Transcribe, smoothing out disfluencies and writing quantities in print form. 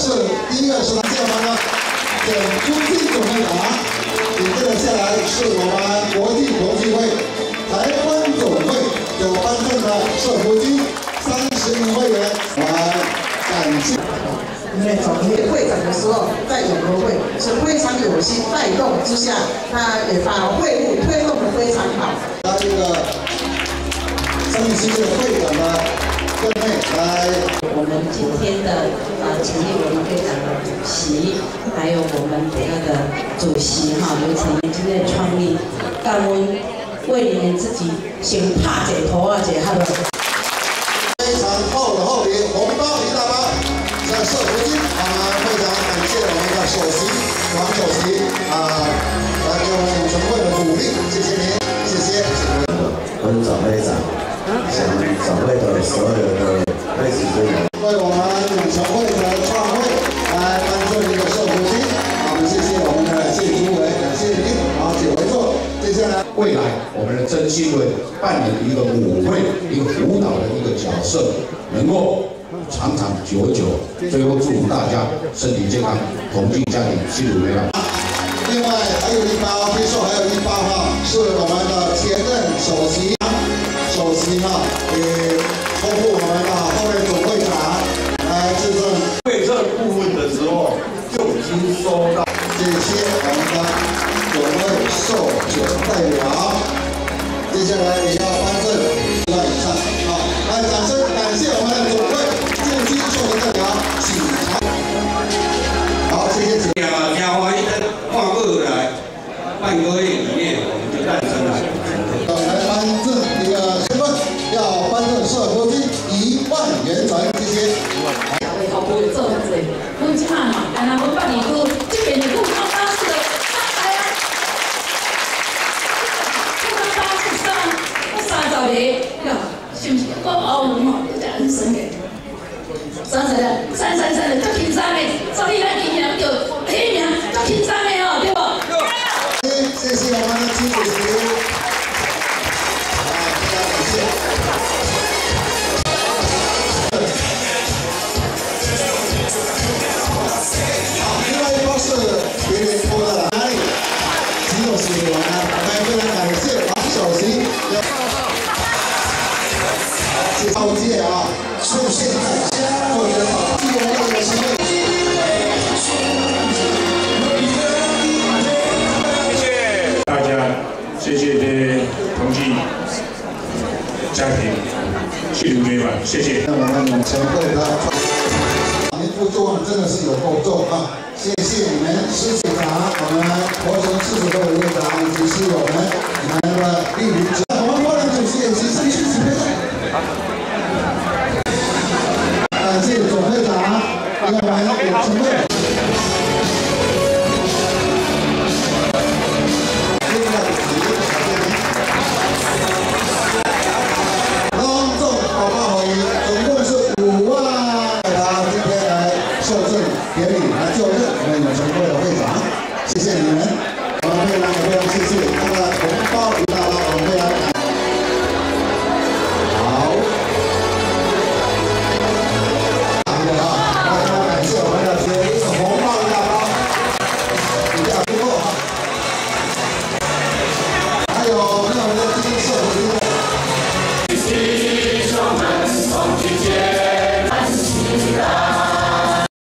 是第一个是建方的简朱进总会长，紧接着下来是我们国际同济会台湾总会有颁赠的社福金30名会员，我们感谢。 因为总会长的时候，在永和会是非常有心带动之下，他也把会务推动得非常好。 他这个生命世界会长的各位来， 我们今天的成立我们会长的主席，还有我们这个的主席哈刘成今天的创立，感恩为你们自己先拍一头啊，一下的。 非常厚的厚礼，红包一大包。 在社福金，非常感谢我们的首席王首席来给我们永诚会的鼓励，谢谢您，谢谢。 我是总会长，向总会的所有的会职人员为我们永诚会的创会来颁赠一个社福金，我们谢谢我们的谢主委，感谢您，请回座。接下来， 未来我们的真心会扮演一个舞会、一个辅导的一个角色，能够。 长长久久，最后祝福大家身体健康，同济家庭幸福美满。 另外还有一包，听说还有一包是我们的前任首席也托付我们的后任总会长来致赠。 会这部分的时候就已经收到， 谢谢我们的总会授权代表，接下来也要颁赠10万以上，来掌声感谢我们的总会。 代表，请好，谢谢。 嘉华一灯跨过来，半个月以内我们就诞生了。 来颁赠一个身份，要颁赠社福金1万元整，谢谢。 为头部做这个，阮即马嘛，安那阮办理部这边的富康巴士的上来啊，富康巴士上30个，呀，是不是？我后门吼，就很神嘅。 33的，足轻松的，所以咱今年就起名足轻松的哦，对不？ 谢谢我们的金主席，非常感谢。另外一包是别人托的，哪里？金主席我们非常感谢王首席。超界出现在做人保纪念日的时候。 谢谢大家，谢谢这些同济家庭幸福美满，谢谢。 我们永诚会的您负重真的是有够重谢谢你们施会长，我们国城市委会会长以及是我们的莅临者，我们国人主席也及时去指挥。 感谢总会长，另外我们永诚会。隆重宝宝回应，总共是5万，今天来受赠。